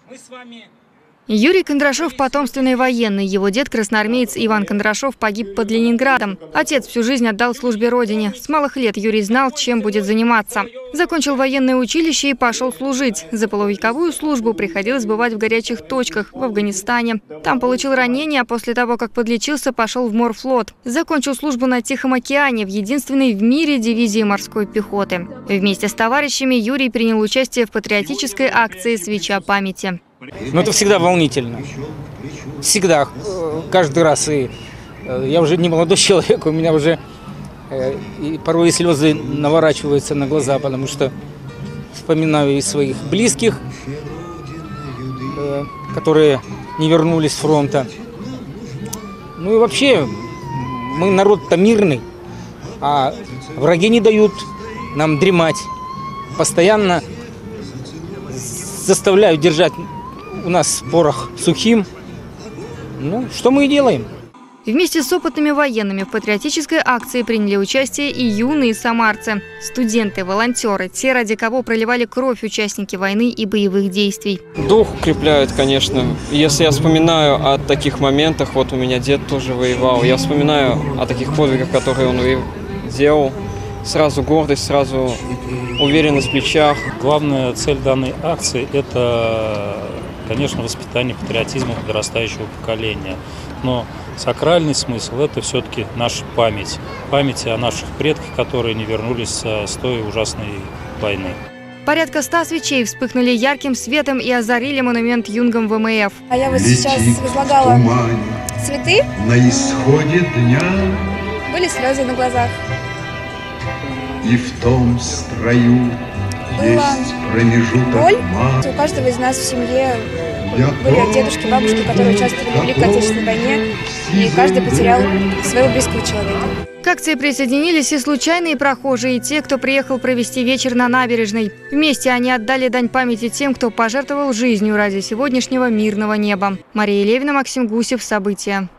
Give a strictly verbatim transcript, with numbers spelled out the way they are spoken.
Юрий Кондрашов – потомственный военный. Его дед, красноармеец Иван Кондрашов, погиб под Ленинградом. Отец всю жизнь отдал службе родине. С малых лет Юрий знал, чем будет заниматься. Закончил военное училище и пошел служить. За полувековую службу приходилось бывать в горячих точках в Афганистане. Там получил ранение, а после того, как подлечился, пошел в морфлот. Закончил службу на Тихом океане в единственной в мире дивизии морской пехоты. Вместе с товарищами Юрий принял участие в патриотической акции «Свеча памяти». Но это всегда волнительно. Всегда, каждый раз. И я уже не молодой человек, у меня уже и порой и слезы наворачиваются на глаза, потому что вспоминаю и своих близких, которые не вернулись с фронта. Ну и вообще, мы народ-то мирный, а враги не дают нам дремать. Постоянно заставляют держать у нас порох сухим. Ну, что мы и делаем. Вместе с опытными военными в патриотической акции приняли участие и юные самарцы. Студенты, волонтеры, те, ради кого проливали кровь участники войны и боевых действий. Дух укрепляет, конечно. Если я вспоминаю о таких моментах, вот у меня дед тоже воевал, я вспоминаю о таких подвигах, которые он делал, сразу гордость, сразу уверенность в плечах. Главная цель данной акции – это, конечно, воспитание патриотизма подрастающего поколения. Но сакральный смысл – это все-таки наша память. Память о наших предках, которые не вернулись с той ужасной войны. Порядка ста свечей вспыхнули ярким светом и озарили монумент юнгам ВМФ. А я вот сейчас возлагала цветы. На исходе дня. Были слезы на глазах. И в том строю есть промежуток. Боль. У каждого из нас в семье были дедушки, бабушки, которые участвовали в Великой Отечественной войне, и каждый потерял своего близкого человека. К акции присоединились и случайные прохожие, и те, кто приехал провести вечер на набережной. Вместе они отдали дань памяти тем, кто пожертвовал жизнью ради сегодняшнего мирного неба. Мария Левина, Максим Гусев. События.